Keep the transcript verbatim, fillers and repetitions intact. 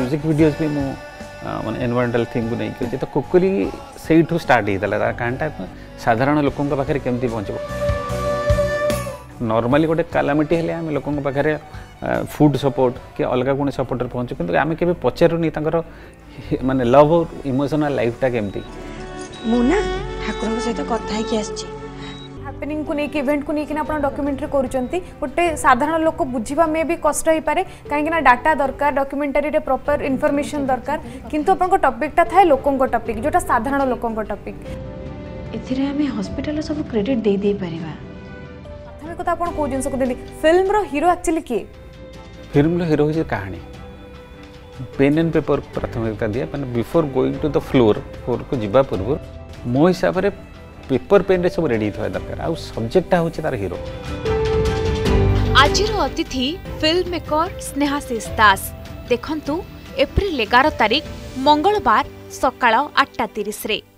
Music videos भी मु माने एनवायरमेंटल थिंग को नहीं कि तो कुकुली से स्टार्ट होता कहानीटा साधारण लोकों पाखे केमती पहुँचब नॉर्मली गोटे कैलामिटी हेले आम लोकों पाखे फूड सपोर्ट कि अलग कौन सपोर्टर पहुँचु कि आम के पचारूनी माने लव और इमोशनल लाइफटा केमती मुना ठाकुर सहित कथा हैपनिंग को लेकिन इवेंट को लेकिन आप डॉक्यूमेंट्री करुँच गोटे साधारण लोक बुझा में भी कष्ट हो पारे कहीं डाटा दरकार डॉक्यूमेंटरी प्रॉपर इनफॉरमेशन दरकार किंतु आपन टॉपिकटा थाए लोकों टॉपिक जोटा साधारण लोकों टॉपिक एथिरे हमें हॉस्पिटल सब क्रेडिट दे दे परिबा प्राथमिक कथा आपन को जिंस को देली फिल्म रो हीरो एक्चुअली के फिल्म रो हीरो हो कहानी पेन एंड पेपर प्राथमिकता दिए मैंने before going to the floor floor को जीवा पूर्व मो हिसाब से पेपर पेन रे सब रेडी थवा दरकार आ सब्जेक्टटा होची तार हीरो आजिर अतिथि फिल्म मेकर स्नेहाशीष दास देखंतु एप्रिल एगार तारिख मंगलवार सकाळ आठटा तीस रे।